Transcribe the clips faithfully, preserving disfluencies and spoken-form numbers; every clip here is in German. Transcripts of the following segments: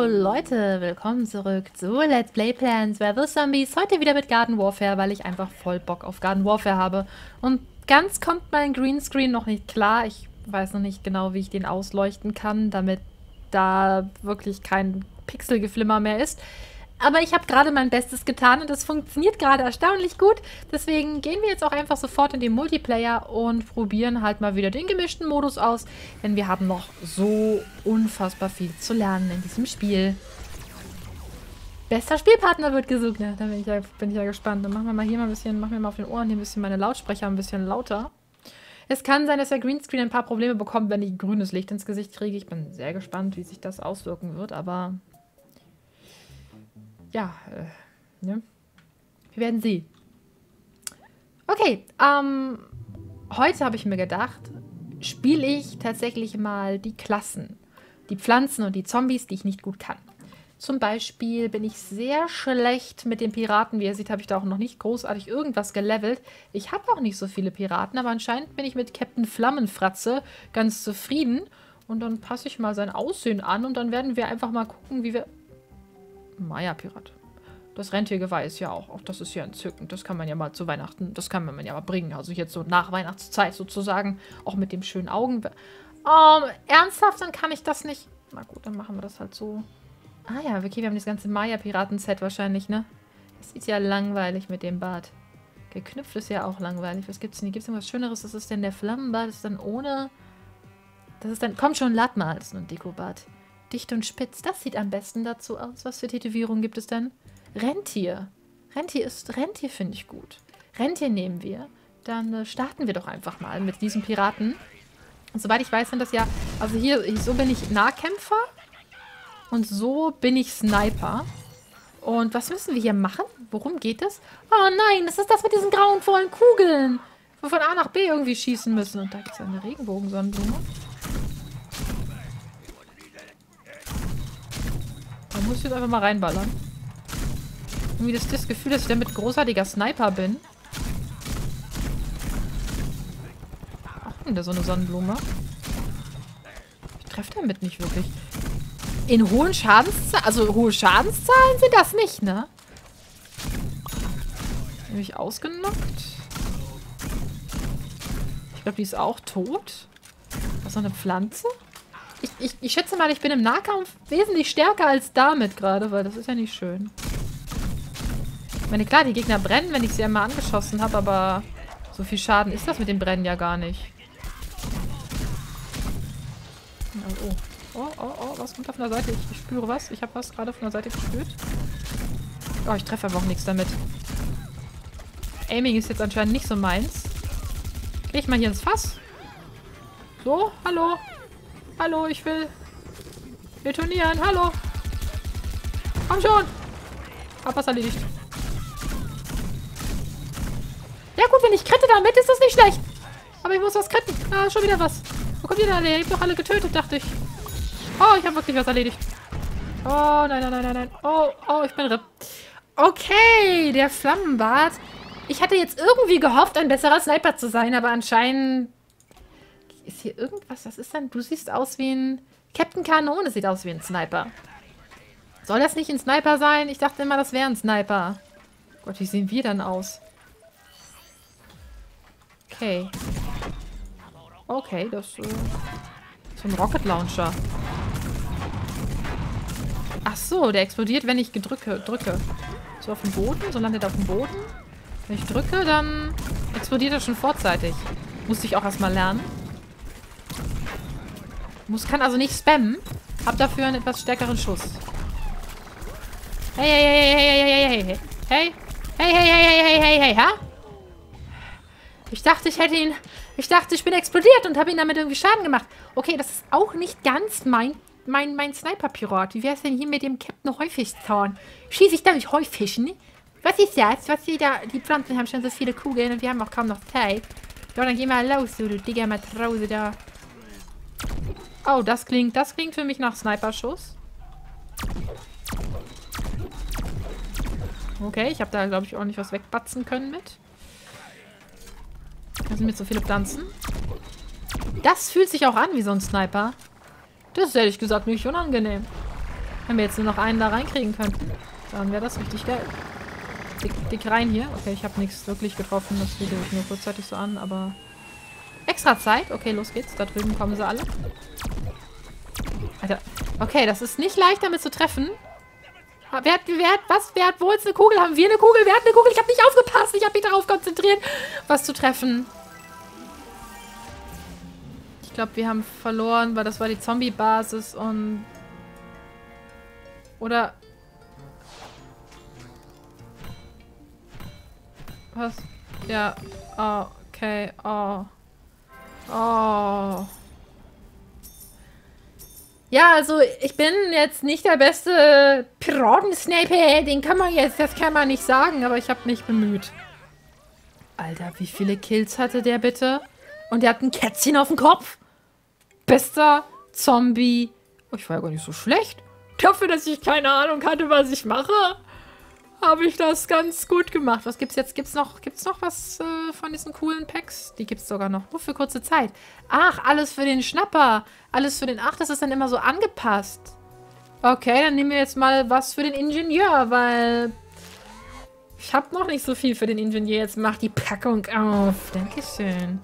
Hallo Leute, willkommen zurück zu Let's Play Plants versus. Zombies. Heute wieder mit Garden Warfare, weil ich einfach voll Bock auf Garden Warfare habe. Und ganz kommt mein Greenscreen noch nicht klar. Ich weiß noch nicht genau, wie ich den ausleuchten kann, damit da wirklich kein Pixelgeflimmer mehr ist. Aber ich habe gerade mein Bestes getan und es funktioniert gerade erstaunlich gut. Deswegen gehen wir jetzt auch einfach sofort in den Multiplayer und probieren halt mal wieder den gemischten Modus aus. Denn wir haben noch so unfassbar viel zu lernen in diesem Spiel. Bester Spielpartner wird gesucht. Ja, da bin ich ja, bin ich ja gespannt. Dann machen wir mal hier mal ein bisschen, machen wir mal auf den Ohren hier ein bisschen meine Lautsprecher ein bisschen lauter. Es kann sein, dass der Greenscreen ein paar Probleme bekommt, wenn ich grünes Licht ins Gesicht kriege. Ich bin sehr gespannt, wie sich das auswirken wird, aber... Ja, äh, ne? Wir werden sehen. Okay, ähm, heute habe ich mir gedacht, spiele ich tatsächlich mal die Klassen. Die Pflanzen und die Zombies, die ich nicht gut kann. Zum Beispiel bin ich sehr schlecht mit den Piraten. Wie ihr seht, habe ich da auch noch nicht großartig irgendwas gelevelt. Ich habe auch nicht so viele Piraten, aber anscheinend bin ich mit Captain Flammenfratze ganz zufrieden. Und dann passe ich mal sein Aussehen an und dann werden wir einfach mal gucken, wie wir... Maya-Pirat. Das Rentiergeweih ist ja auch, auch das ist ja entzückend. Das kann man ja mal zu Weihnachten, das kann man ja mal bringen. Also jetzt so nach Weihnachtszeit sozusagen, auch mit dem schönen Augen. Ähm, ernsthaft, dann kann ich das nicht. Na gut, dann machen wir das halt so. Ah ja, okay, wir haben das ganze Maya-Piraten-Set wahrscheinlich, ne? Das ist ja langweilig mit dem Bart. Geknüpft ist ja auch langweilig. Was gibt's denn hier? Gibt's irgendwas Schöneres? Das ist denn der Flammenbart? Das ist dann ohne... Das ist dann... Kommt schon, lad mal, das ist nur ein Dekobart. Dicht und spitz. Das sieht am besten dazu aus. Was für Tätowierungen gibt es denn? Rentier. Rentier ist... Rentier finde ich gut. Rentier nehmen wir. Dann äh, starten wir doch einfach mal mit diesem Piraten. Und soweit ich weiß, sind das ja... Also hier, so bin ich Nahkämpfer. Und so bin ich Sniper. Und was müssen wir hier machen? Worum geht es? Oh nein, das ist das mit diesen grauenvollen Kugeln. Wo wir von A nach B irgendwie schießen müssen. Und da gibt es eine Regenbogensonnenblume. Da muss ich jetzt einfach mal reinballern. Irgendwie das, das Gefühl, dass ich damit großartiger Sniper bin. Ach, wieder so eine Sonnenblume. Ich treffe damit nicht wirklich. In hohen Schadenszahlen, also hohe Schadenszahlen sind das nicht, ne? Nämlich ausgenockt. Ich glaube, die ist auch tot. Was ist noch eine Pflanze? Ich, ich, ich schätze mal, ich bin im Nahkampf wesentlich stärker als damit gerade, weil das ist ja nicht schön. Ich meine, klar, die Gegner brennen, wenn ich sie einmal angeschossen habe, aber so viel Schaden ist das mit dem Brennen ja gar nicht. Oh, oh, oh, oh, was kommt da von der Seite? Ich, ich spüre was. Ich habe was gerade von der Seite gespürt. Oh, ich treffe einfach auch nichts damit. Aiming ist jetzt anscheinend nicht so meins. Gehe ich mal hier ins Fass. So, hallo. Hallo, ich will detonieren. Hallo. Komm schon. Hab was erledigt. Ja gut, wenn ich kritte damit, ist das nicht schlecht. Aber ich muss was kritten. Ah, schon wieder was. Wo kommt ihr denn? Ihr habt doch alle getötet, dachte ich. Oh, ich habe wirklich was erledigt. Oh, nein, nein, nein, nein, nein. Oh, oh, ich bin R I P. Okay, der Flammenbart. Ich hatte jetzt irgendwie gehofft, ein besserer Sniper zu sein, aber anscheinend... Ist hier irgendwas? Was ist denn? Du siehst aus wie ein... Captain Kanone sieht aus wie ein Sniper. Soll das nicht ein Sniper sein? Ich dachte immer, das wäre ein Sniper. Gott, wie sehen wir dann aus? Okay. Okay, das ist äh, so ein Rocket Launcher. Ach so, der explodiert, wenn ich gedrücke, drücke. So auf dem Boden, so landet er auf dem Boden. Wenn ich drücke, dann explodiert er schon vorzeitig. Musste ich auch erstmal lernen. Muss, kann also nicht spammen. Hab dafür einen etwas stärkeren Schuss. Hey, hey, hey, hey, hey, hey, hey, hey. Hey, hey, hey, hey, hey, hey, hey, ha? Ich dachte, ich hätte ihn... Ich dachte, ich bin explodiert und habe ihn damit irgendwie Schaden gemacht. Okay, das ist auch nicht ganz mein, mein, mein Sniper-Pirat. Wie wäre es denn hier mit dem Captain Heufischzorn? Schieße ich damit Heufischen? Was ist das? Was die da... Die Pflanzen haben schon so viele Kugeln und wir haben auch kaum noch Zeit. Ja, dann geh mal los, du Digga Matrose da. Oh, das klingt... Das klingt für mich nach Sniper-Schuss. Okay, ich habe da, glaube ich, ordentlich was wegbatzen können mit. Da sind jetzt so viele Pflanzen. Das fühlt sich auch an wie so ein Sniper. Das ist ehrlich gesagt nicht unangenehm. Wenn wir jetzt nur noch einen da reinkriegen könnten, dann wäre das richtig geil. Dick, dick rein hier. Okay, ich habe nichts wirklich getroffen. Das fühlte sich nur kurzzeitig so an, aber... Extra Zeit. Okay, los geht's. Da drüben kommen sie alle. Alter. Okay, das ist nicht leicht, damit zu treffen. Wer hat, wer hat, was? Wer hat wo jetzt eine Kugel? Haben wir eine Kugel? Wer hat eine Kugel? Ich habe nicht aufgepasst. Ich habe mich darauf konzentriert, was zu treffen. Ich glaube, wir haben verloren, weil das war die Zombie-Basis und... Oder... Was? Ja. Oh, okay. Oh. Oh. Ja, also ich bin jetzt nicht der beste Piratensniper. Den kann man jetzt, das kann man nicht sagen, aber ich habe mich bemüht. Alter, wie viele Kills hatte der bitte? Und der hat ein Kätzchen auf dem Kopf. Bester Zombie. Oh, ich war ja gar nicht so schlecht. Dafür, dass ich keine Ahnung hatte, was ich mache, habe ich das ganz gut gemacht. Was gibt's jetzt? Gibt's noch, gibt's noch was äh, von diesen coolen Packs? Die gibt's sogar noch. Nur für kurze Zeit. Ach, alles für den Schnapper. Alles für den... Ach, das ist dann immer so angepasst. Okay, dann nehmen wir jetzt mal was für den Ingenieur, weil... Ich habe noch nicht so viel für den Ingenieur. Jetzt mach die Packung auf. Dankeschön.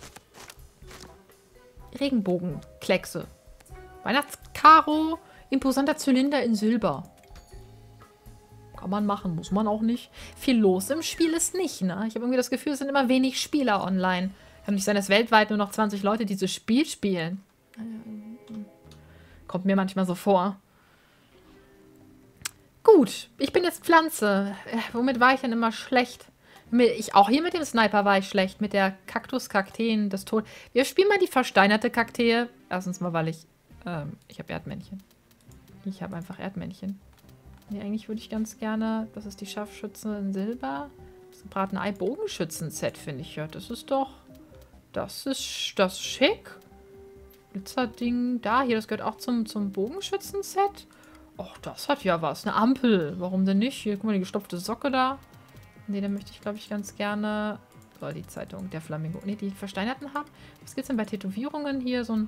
Regenbogenkleckse. Weihnachtskaro. Imposanter Zylinder in Silber. Kann man machen, muss man auch nicht. Viel los im Spiel ist nicht, ne? Ich habe irgendwie das Gefühl, es sind immer wenig Spieler online. Kann nicht sein, dass weltweit nur noch zwanzig Leute dieses Spiel spielen. Kommt mir manchmal so vor. Gut, ich bin jetzt Pflanze. Äh, womit war ich denn immer schlecht? Mit, ich, auch hier mit dem Sniper war ich schlecht. Mit der Kaktus-Kakteen, das Tod. Wir spielen mal die versteinerte Kaktee. Erstens mal, weil ich... Ähm, ich habe Erdmännchen. Ich habe einfach Erdmännchen. Nee, eigentlich würde ich ganz gerne... Das ist die Scharfschütze in Silber. Das gebratene Ei-Bogenschützen-Set, finde ich ja. Das ist doch... Das ist... Das ist schick. Glitzerding da. Hier, das gehört auch zum, zum Bogenschützen-Set. Och, das hat ja was. Eine Ampel. Warum denn nicht? Hier, guck mal, die gestopfte Socke da. Ne, dann möchte ich, glaube ich, ganz gerne... So, die Zeitung, der Flamingo. Ne, die versteinerten haben. Was gibt's denn bei Tätowierungen? Hier so ein...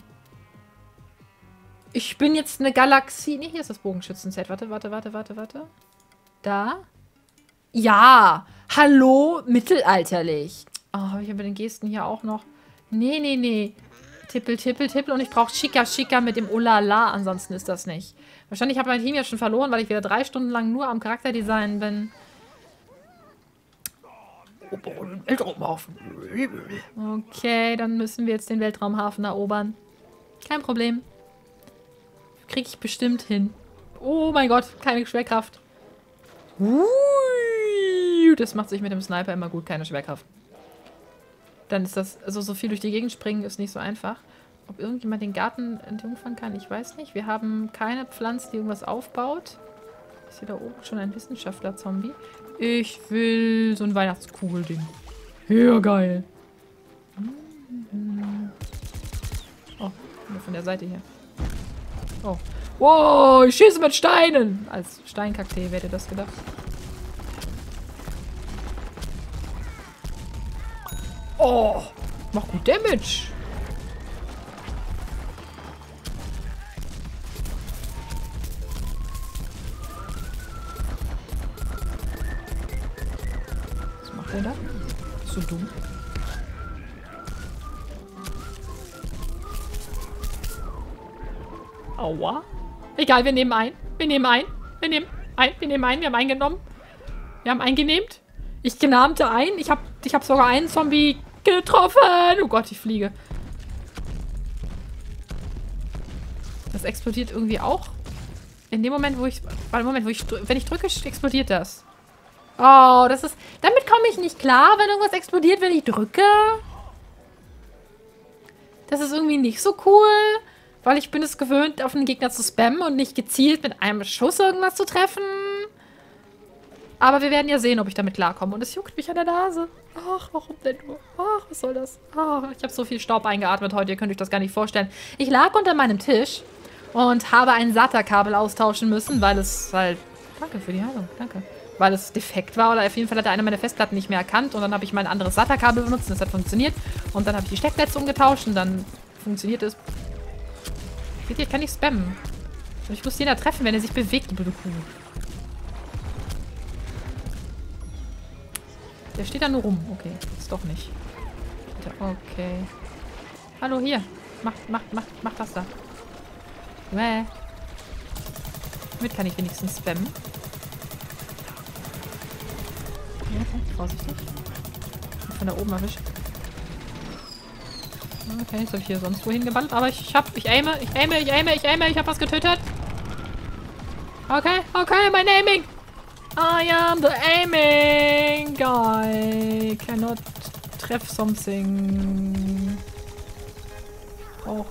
Ich bin jetzt eine Galaxie. Ne, hier ist das Bogenschützen-Set. Warte, warte, warte, warte, warte. Da. Ja. Hallo, mittelalterlich. Oh, habe ich aber den Gesten hier auch noch. Nee, nee, nee. Tippel, tippel, tippel. Und ich brauche Chica, Chica mit dem Olala. Ansonsten ist das nicht. Wahrscheinlich habe ich mein Team ja schon verloren, weil ich wieder drei Stunden lang nur am Charakterdesign bin. Weltraumhafen. Okay, dann müssen wir jetzt den Weltraumhafen erobern. Kein Problem. Kriege ich bestimmt hin. Oh mein Gott, keine Schwerkraft. Ui, das macht sich mit dem Sniper immer gut, keine Schwerkraft. Dann ist das, also so viel durch die Gegend springen ist nicht so einfach. Ob irgendjemand den Garten entjungfern kann, ich weiß nicht. Wir haben keine Pflanze, die irgendwas aufbaut. Ist hier da oben schon ein Wissenschaftler-Zombie? Ich will so ein Weihnachtskugel-Ding. Ja, geil. Oh, von der Seite hier. Oh. Wow, ich schieße mit Steinen. Als Steinkakteen, wer hätte das gedacht? Oh, mach gut Damage. Was macht der da? Ist so dumm. Aua. Egal, wir nehmen ein. Wir nehmen ein. Wir nehmen ein. Wir nehmen ein. Wir haben eingenommen. Wir haben eingenehmt. Ich genahmte ein. Ich habe ich hab sogar einen Zombie getroffen. Oh Gott, ich fliege. Das explodiert irgendwie auch. In dem Moment, wo ich... Weil Moment, wo ich... Wenn ich drücke, explodiert das. Oh, das ist... Damit komme ich nicht klar, wenn irgendwas explodiert, wenn ich drücke. Das ist irgendwie nicht so cool. Weil ich bin es gewöhnt, auf einen Gegner zu spammen und nicht gezielt mit einem Schuss irgendwas zu treffen. Aber wir werden ja sehen, ob ich damit klarkomme. Und es juckt mich an der Nase. Ach, warum denn nur? Ach, was soll das? Ach, ich habe so viel Staub eingeatmet heute, ihr könnt euch das gar nicht vorstellen. Ich lag unter meinem Tisch und habe ein SATA-Kabel austauschen müssen, weil es halt... Danke für die Heilung, danke. Weil es defekt war oder auf jeden Fall hat er eine meiner Festplatten nicht mehr erkannt. Und dann habe ich mein anderes SATA-Kabel benutzt und das hat funktioniert. Und dann habe ich die Steckplätze umgetauscht und dann funktioniert es. Seht ihr, ich kann nicht spammen. Ich muss den da treffen, wenn er sich bewegt, die blöde Kuh. Der steht da nur rum. Okay, jetzt doch nicht. Okay. Hallo, hier. Mach, mach, mach, mach das da. Bäh. Damit kann ich wenigstens spammen. Ja, okay, vorsichtig. Von da oben erwischt. Okay, jetzt habe ich hier sonst wohin geballert. Aber ich, ich hab, ich aime, ich aime, ich aime, ich aime, ich hab was getötet. Okay, okay, mein Aiming. I am the aiming guy. Cannot treff something. Oh.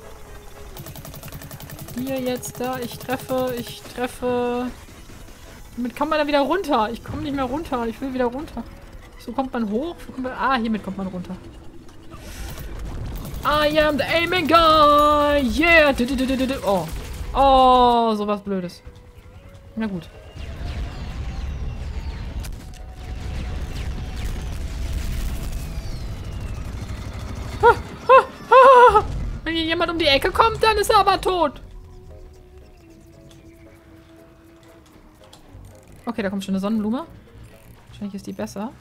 Hier jetzt, da, ich treffe, ich treffe. Damit kann man dann wieder runter. Ich komme nicht mehr runter. Ich will wieder runter. So kommt man hoch. Kommt man, ah, hiermit kommt man runter. I am the aiming guy. Yeah. Oh. Oh, sowas Blödes. Na gut. Wenn hier jemand um die Ecke kommt, dann ist er aber tot. Okay, da kommt schon eine Sonnenblume. Wahrscheinlich ist die besser.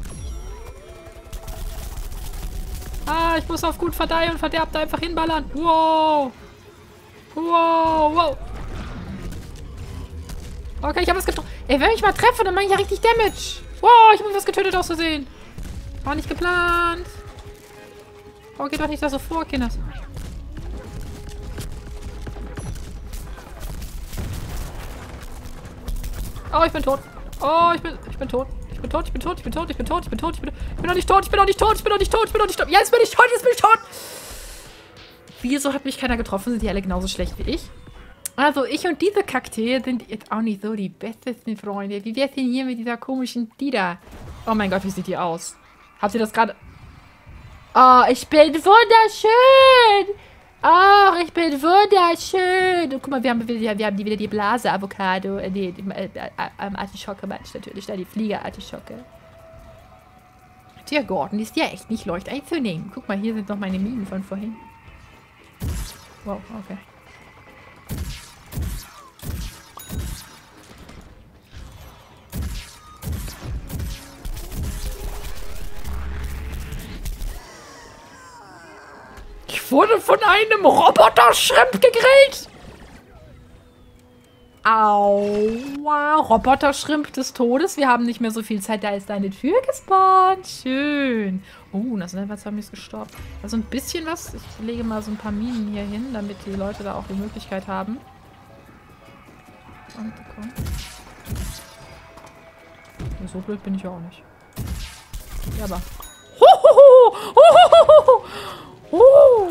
Ah, ich muss auf gut Verdeih und Verderb da einfach hinballern. Wow. Wow, wow. Okay, ich habe was getroffen. Ey, wenn ich mal treffe, dann mache ich ja richtig Damage. Wow, ich habe was getötet aus Versehen. War nicht geplant. Oh, geht doch nicht da so vor, Kinders. Oh, ich bin tot. Oh, ich bin, ich bin tot. Ich bin tot, ich bin tot, ich bin tot, ich bin tot, ich bin tot, ich bin tot. Ich bin noch nicht tot, ich bin noch nicht tot, ich bin noch nicht tot, ich bin noch nicht tot. Jetzt bin ich tot, jetzt bin ich tot. Wieso hat mich keiner getroffen? Sind die alle genauso schlecht wie ich? Also, ich und diese Kakteen sind jetzt auch nicht so die besten Freunde. Wie wär's denn hier mit dieser komischen Dida? Oh mein Gott, wie sieht die aus? Habt ihr das gerade... Oh, ich bin wunderschön. Ach, ich bin wunderschön. Und guck mal, wir haben, wir, wir haben die, wieder die Blase-Avocado. Äh, nee, die äh, äh, Artischocke meine ich natürlich. Da die Flieger-Artischocke. Tja, Gordon, die ist ja echt nicht leicht einzunehmen. Guck mal, hier sind noch meine Minen von vorhin. Wow, okay. Ich wurde von einem Roboter-Shrimp gegrillt. Aua. Roboter-Shrimp des Todes. Wir haben nicht mehr so viel Zeit. Da ist deine Tür gespawnt. Schön. Oh, da sind einfach Zombies gestorben. Also ein bisschen was. Ich lege mal so ein paar Minen hier hin, damit die Leute da auch die Möglichkeit haben. Und komm. So blöd bin ich ja auch nicht. Ja, aber... Hohoho! Hohoho! Oh.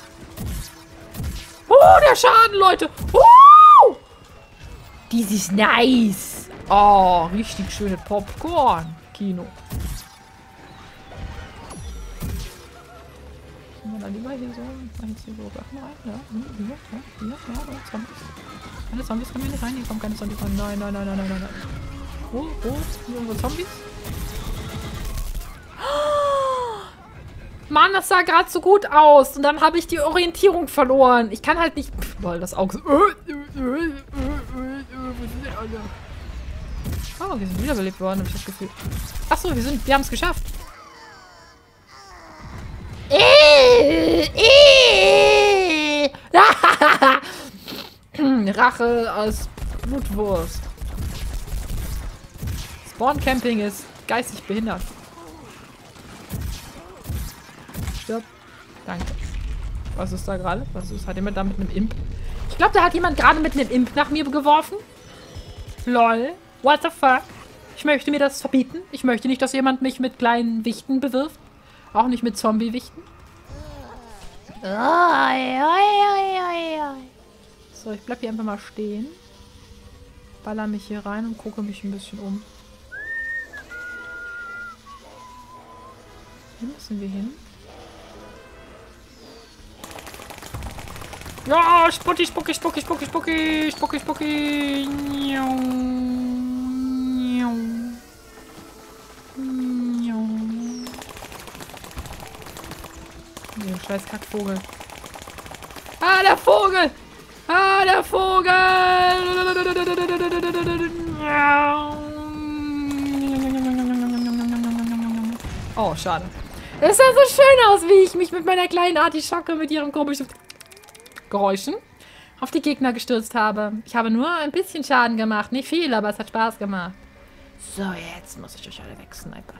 Oh, der Schaden, Leute. Oh. Dies ist nice. Oh, richtig schöne Popcorn-Kino. Können wir da lieber hier so, jetzt hier so Sachen rein? Ja, hier, ja, hier, ja, ja, Zombies. Keine Zombies kommen hier nicht rein. Hier kommen keine Zombies rein. Nein, nein, nein, nein, nein, nein. Oh, oh, hier unsere Zombies. Mann, das sah gerade so gut aus. Und dann habe ich die Orientierung verloren. Ich kann halt nicht... Pff, boah, das Auge so... Oh, wir sind wiederbelebt worden, habe ich das Gefühl. Achso, wir sind... Wir haben es geschafft. Rache als Blutwurst. Spawn-Camping ist geistig behindert. Stirb. Danke. Was ist da gerade? Was ist? Hat jemand da mit einem Imp? Ich glaube, da hat jemand gerade mit einem Imp nach mir geworfen. Lol. What the fuck? Ich möchte mir das verbieten. Ich möchte nicht, dass jemand mich mit kleinen Wichten bewirft. Auch nicht mit Zombie-Wichten. So, ich bleib hier einfach mal stehen. Baller mich hier rein und gucke mich ein bisschen um. Hier müssen wir hin. Ja, Spucki, Spucki, Spucki, Spucki, Spucki, Spucki, Spucki. Der scheiß Kackvogel. Ah, der Vogel! Ah, der Vogel! Oh, schade. Es sah so schön aus, wie ich mich mit meiner kleinen Artischocke mit ihren komischen Geräuschen auf die Gegner gestürzt habe. Ich habe nur ein bisschen Schaden gemacht. Nicht viel, aber es hat Spaß gemacht. So, jetzt muss ich euch alle wegsnipen.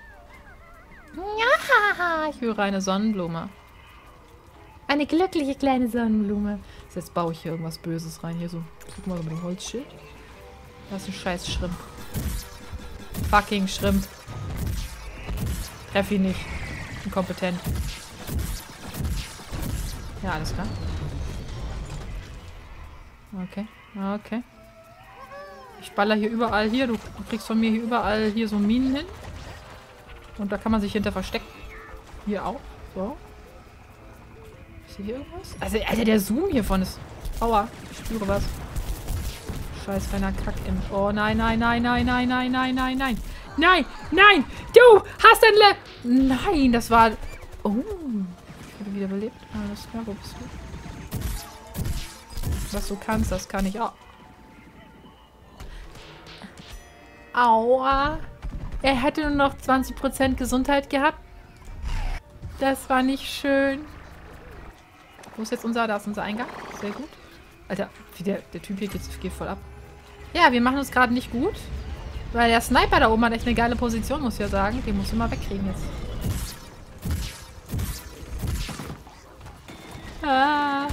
Ja, ich höre eine Sonnenblume. Eine glückliche kleine Sonnenblume. So, jetzt baue ich hier irgendwas Böses rein. Hier so. Guck mal so mit dem Holzschild. Das ist ein scheiß Schrimp. Fucking Schrimp. Treff ihn nicht. Inkompetent. Ja, alles klar. Okay. Okay. Ich baller hier überall hier. Du, du kriegst von mir hier überall hier so Minen hin. Und da kann man sich hinter verstecken. Hier auch. So. Ist hier irgendwas? Also, Alter, der Zoom hiervon ist... Aua, ich spüre was. Scheiß kleiner Kack im... Oh, nein, nein, nein, nein, nein, nein, nein, nein, nein. Nein, nein, du hast ein Le... Nein, das war... Oh, ich wurde wieder belebt. Alles klar, wo bist du? Was du kannst, das kann ich auch. Aua. Er hätte nur noch zwanzig Prozent Gesundheit gehabt. Das war nicht schön. Wo ist jetzt unser... Da ist unser Eingang. Sehr gut. Alter, wie der, der Typ hier geht, geht voll ab. Ja, wir machen uns gerade nicht gut. Weil der Sniper da oben hat echt eine geile Position, muss ich ja sagen. Den musst du mal wegkriegen jetzt. Ah.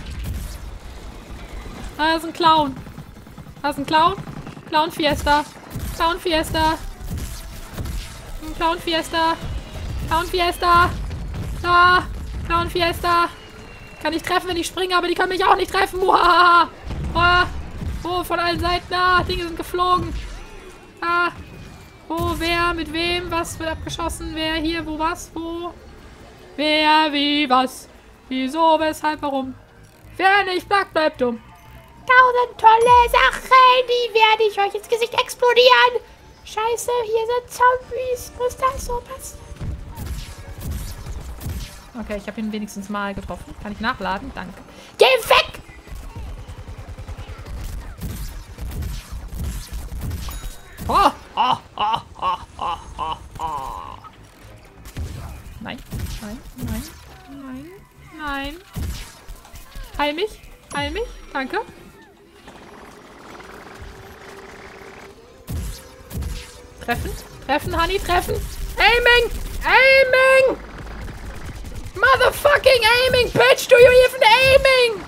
Da ist ein Clown. Da ist ein Clown. Clown Fiesta. Clown Fiesta. Clown Fiesta. Clown Fiesta. Da. Clown Fiesta. Kann ich treffen, wenn ich springe, aber die können mich auch nicht treffen. Muhahaha. Ah. Oh, von allen Seiten. Ah, Dinge sind geflogen. Ah. Wo, wer, mit wem, was wird abgeschossen? Wer hier, wo, was, wo? Wer, wie, was? Wieso, weshalb, warum? Wer nicht fragt, bleibt dumm. Tausend tolle Sachen, die werde ich euch ins Gesicht explodieren. Scheiße, hier sind Zombies. Muss das so passen? Okay, ich habe ihn wenigstens mal getroffen. Kann ich nachladen? Danke. Geh weg! Oh, oh, oh, oh, oh, oh, oh. Nein, nein, nein, nein, nein. Heil mich, heil mich, danke. Treffen, treffen, Honey, treffen. Aiming, aiming. Motherfucking aiming, bitch, do you even aiming?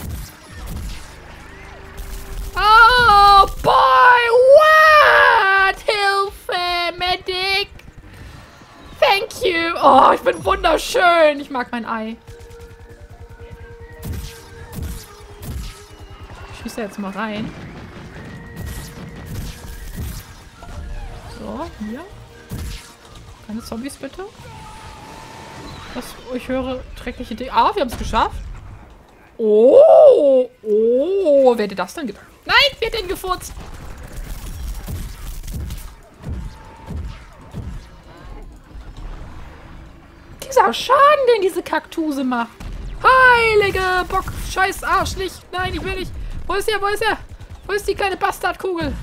Oh, boy, what? Hilfe, Medic. Thank you. Oh, ich bin wunderschön. Ich mag mein Ei. Ich schieße jetzt mal rein. So, hier. Keine Zombies, bitte. Das, ich höre schreckliche Dinge. Ah, wir haben es geschafft. Oh, oh, wer hätte das denn gedacht? Nein, wer hat denn gefurzt? Dieser Schaden, den diese Kaktuse macht. Heilige Bock, scheiß Arsch nicht. Nein, ich will nicht. Wo ist er, wo ist er? Wo ist die kleine Bastardkugel?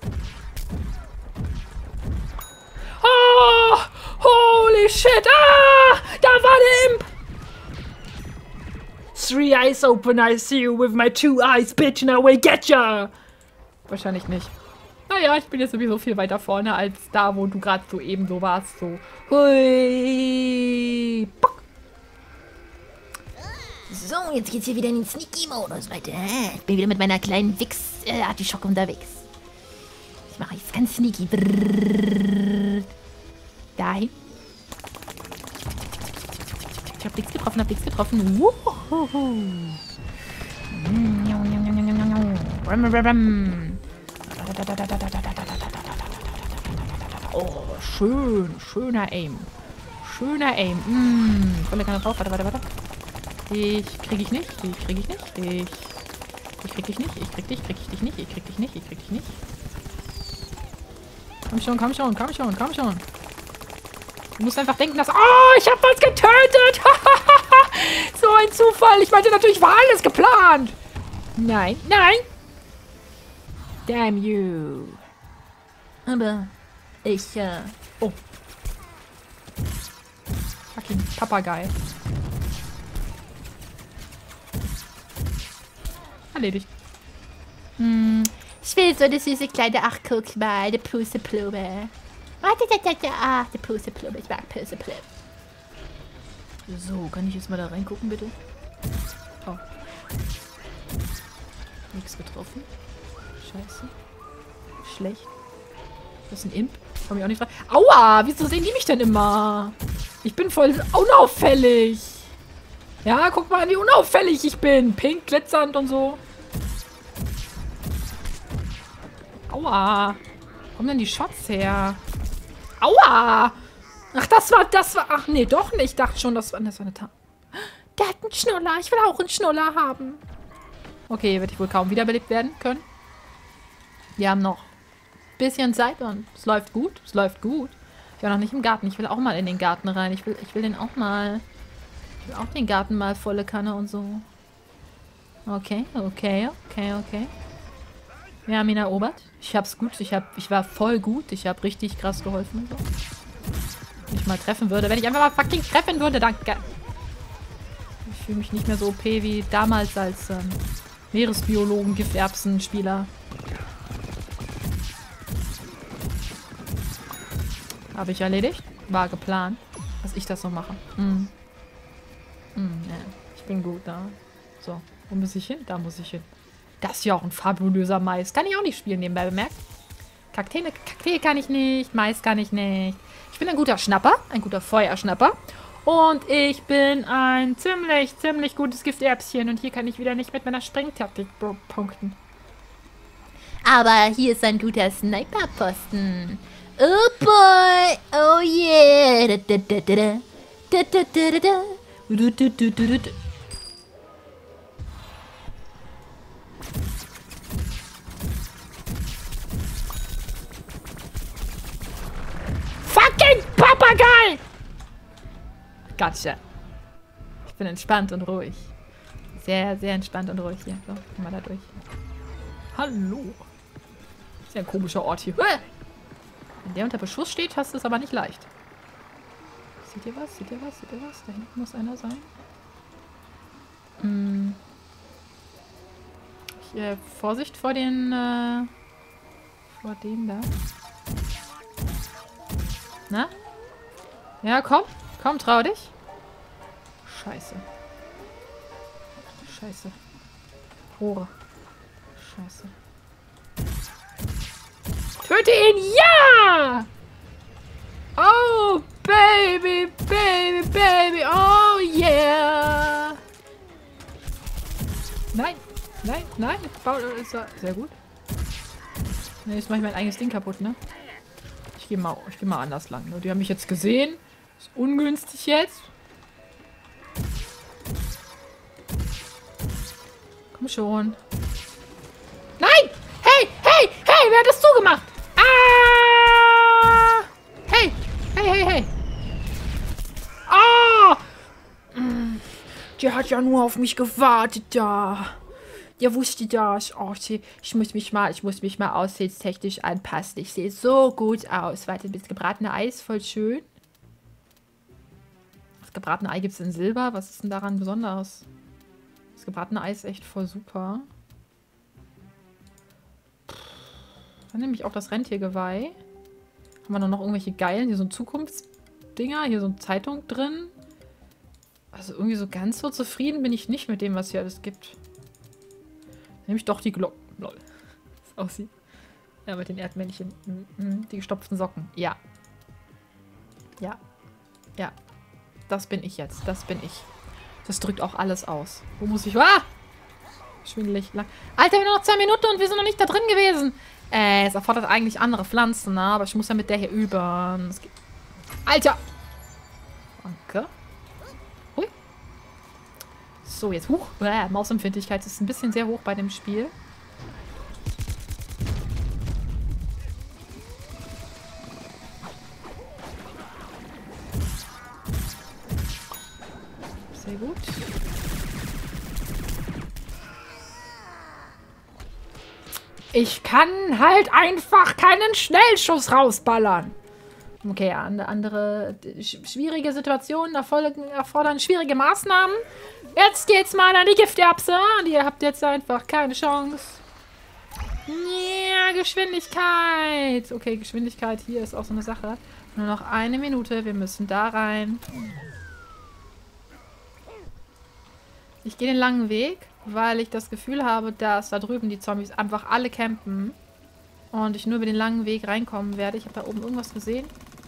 Oh, holy shit. Ah, da war der Imp. Three eyes open, I see you with my two eyes, bitch, now I get ya! Wahrscheinlich nicht. Naja, ich bin jetzt sowieso viel weiter vorne als da, wo du gerade so eben so warst. So. Hui. Bock. So, jetzt geht's hier wieder in den Sneaky-Modus, Leute. Ich bin wieder mit meiner kleinen Wix-Artischocke unterwegs. Ich mache jetzt ganz sneaky. Brrrr. Dahin. Ich hab nichts getroffen, hab nichts getroffen. Wuhu. Oh, schön. Schöner Aim. Schöner Aim. Mm, volle Kanne drauf. Warte, warte, warte. Ich krieg ich nicht. Ich krieg ich nicht. Ich, ich krieg dich nicht. Ich krieg dich. Krieg ich dich nicht. Ich krieg dich nicht. Ich krieg dich nicht. Komm schon, komm schon, komm schon, komm schon. Du musst einfach denken, dass... Oh, ich hab was getötet! So ein Zufall. Ich meinte natürlich, war alles geplant. Nein, nein! Damn you. Aber ich, äh... Oh. Fucking Papagei. Erledigt. Hm, ich will so eine süße kleine... Ach, guck mal, eine Puseplume. Warte, da, da, da. Ah, die Puseplume. Ich mag Puseplume. So, kann ich jetzt mal da reingucken, bitte? Oh. Nichts getroffen. Scheiße. Schlecht. Das ist ein Imp. Komm ich auch nicht rein. Aua! Wieso sehen die mich denn immer? Ich bin voll unauffällig. Ja, guck mal, wie unauffällig ich bin. Pink, glitzernd und so. Aua. Wo kommen denn die Shots her? Aua! Ach, das war, das war, ach nee, doch nicht. Ich dachte schon, das war, das war eine Tat. Der hat einen Schnuller. Ich will auch einen Schnuller haben. Okay, werde ich wohl kaum wiederbelebt werden können. Wir haben noch ein bisschen Zeit und es läuft gut. Es läuft gut. Ich war noch nicht im Garten. Ich will auch mal in den Garten rein. Ich will, ich will den auch mal, ich will auch den Garten mal volle Kanne und so. Okay, okay, okay, okay. Wir haben ihn erobert. Ich hab's gut. Ich, hab, ich war voll gut. Ich habe richtig krass geholfen. So. Wenn ich mal treffen würde. Wenn ich einfach mal fucking treffen würde, danke. Ich fühle mich nicht mehr so O P wie damals als ähm, Meeresbiologen, Gifterbsen-Spieler. Habe ich erledigt. War geplant, dass ich das so mache. Mm. Mm, ja. Ich bin gut da. So, wo muss ich hin? Da muss ich hin. Das ist ja auch ein fabulöser Mais. Kann ich auch nicht spielen, nebenbei bemerkt. Kakteen, Kakteen kann ich nicht. Mais kann ich nicht. Ich bin ein guter Schnapper. Ein guter Feuerschnapper. Und ich bin ein ziemlich, ziemlich gutes Gifterbschen. Und hier kann ich wieder nicht mit meiner Sprengtaktik punkten. Aber hier ist ein guter Sniperposten. Oh boy. Oh yeah. Da, da, da, da, da, da, da, da, da. Du, du, du, du, du. Fucking Papagei! Gotcha. Ich bin entspannt und ruhig. Sehr, sehr entspannt und ruhig hier. So, gehen wir da durch. Hallo. Ist ja ein komischer Ort hier. Wenn der unter Beschuss steht, hast du es aber nicht leicht. Seht ihr was? Seht ihr was? Seht ihr was? Da hinten muss einer sein. Hm. Ich, äh, Vorsicht vor den, äh, vor dem da. Na? Ja, komm. Komm, trau dich. Scheiße. Scheiße. Rohre. Scheiße. Töte ihn! Ja! Oh, baby, baby, baby. Oh, yeah. Nein. Nein, nein. Sehr gut. Ne, jetzt mache ich mein eigenes Ding kaputt, ne? Ich gehe mal, ich geh mal anders lang. Ne? Die haben mich jetzt gesehen. Ist ungünstig jetzt. Komm schon. Nein! Hey! Hey! Hey! Wer hat das zugemacht? Ah! Hey! Hey, hey, hey! Ah! Der hat ja nur auf mich gewartet da. Der wusste das. Oh, ich muss mich mal, ich muss mich mal aussehtechnisch anpassen. Ich sehe so gut aus. Warte, das gebratene Ei ist voll schön. Das gebratene Ei gibt es in Silber. Was ist denn daran besonders? Das gebratene Ei ist echt voll super. Dann nehme ich auch das Rentiergeweih. Haben wir noch irgendwelche geilen? Hier so ein Zukunftsdinger. Hier so eine Zeitung drin. Also irgendwie so ganz so zufrieden bin ich nicht mit dem, was hier alles gibt. Nehme ich doch die Glocken. Lol. Das aussieht. Ja, mit den Erdmännchen. Die gestopften Socken. Ja. Ja. Ja. Das bin ich jetzt. Das bin ich. Das drückt auch alles aus. Wo muss ich... Ah! Schwindelig lang. Alter, wir haben noch zwei Minuten und wir sind noch nicht da drin gewesen. Äh, es erfordert eigentlich andere Pflanzen, ne? Aber ich muss ja mit der hier über. Alter! Danke. Hui. So, jetzt. Huch. Äh, Mausempfindlichkeit ist ein bisschen sehr hoch bei dem Spiel. Sehr gut. Ich kann halt einfach keinen Schnellschuss rausballern. Okay, ja, andere schwierige Situationen erfolgen, erfordern schwierige Maßnahmen. Jetzt geht's mal an die Gifterbse. Und ihr habt jetzt einfach keine Chance. Ja, Geschwindigkeit. Okay, Geschwindigkeit hier ist auch so eine Sache. Nur noch eine Minute. Wir müssen da rein. Ich gehe den langen Weg, weil ich das Gefühl habe, dass da drüben die Zombies einfach alle campen. Und ich nur über den langen Weg reinkommen werde. Ich habe da oben irgendwas gesehen.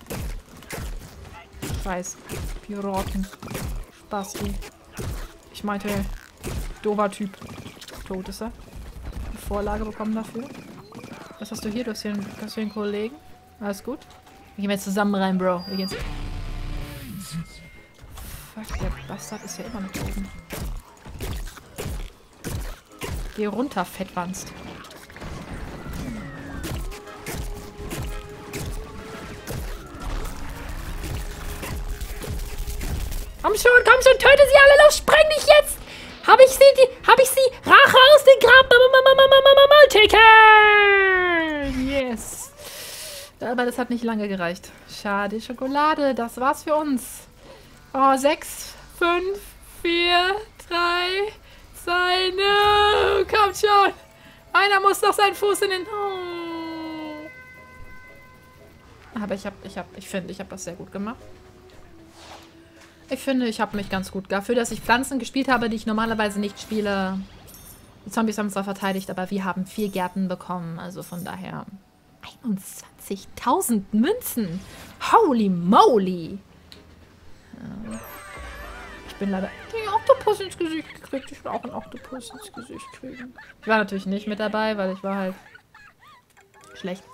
Ich weiß. Piraten. Spasti. Ich meinte, dober Typ. Tot ist er. Eine Vorlage bekommen dafür. Was hast du hier? Du hast hier einen, hast hier einen Kollegen. Alles gut. Wir gehen jetzt zusammen rein, Bro. Wir gehen jetzt. Fuck, der Bastard ist ja immer noch oben. Geh runter, Fettwanst. Komm schon, komm schon, töte sie alle, los, spreng dich jetzt! Hab ich sie, die, hab ich sie, Rache aus den Grab, Multikill! Yes. Aber das hat nicht lange gereicht. Schade, Schokolade, das war's für uns. Oh, sechs, fünf, vier, drei, zwei, no, kommt schon. Einer muss doch seinen Fuß in den... Oh. Aber ich hab, ich hab, ich finde, ich habe das sehr gut gemacht. Ich finde, ich habe mich ganz gut dafür, dass ich Pflanzen gespielt habe, die ich normalerweise nicht spiele. Die Zombies haben zwar verteidigt, aber wir haben vier Gärten bekommen. Also von daher einundzwanzigtausend Münzen. Holy moly. Ja. Ich bin leider den Oktopus ins Gesicht gekriegt. Ich will auch einen Oktopus ins Gesicht kriegen. Ich war natürlich nicht mit dabei, weil ich war halt schlecht.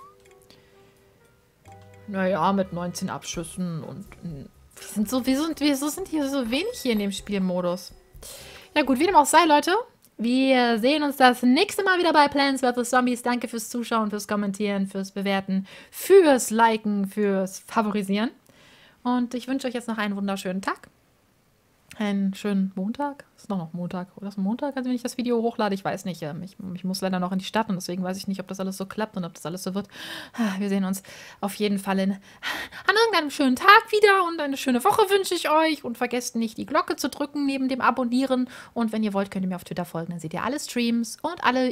Naja, mit neunzehn Abschüssen und... Wir sind so, wieso, wieso sind hier so wenig hier in dem Spielmodus? Ja gut, wie dem auch sei, Leute. Wir sehen uns das nächste Mal wieder bei Plants versus. Zombies. Danke fürs Zuschauen, fürs Kommentieren, fürs Bewerten, fürs Liken, fürs Favorisieren. Und ich wünsche euch jetzt noch einen wunderschönen Tag. Einen schönen Montag. Ist noch noch Montag. Oder ist Montag, also wenn ich das Video hochlade? Ich weiß nicht. Ich, ich muss leider noch in die Stadt und deswegen weiß ich nicht, ob das alles so klappt und ob das alles so wird. Wir sehen uns auf jeden Fall in, an irgendeinem schönen Tag wieder und eine schöne Woche wünsche ich euch. Und vergesst nicht, die Glocke zu drücken neben dem Abonnieren. Und wenn ihr wollt, könnt ihr mir auf Twitter folgen. Dann seht ihr alle Streams und alle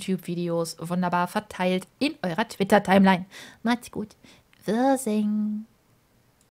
YouTube-Videos wunderbar verteilt in eurer Twitter-Timeline. Macht's gut. Wir sehen.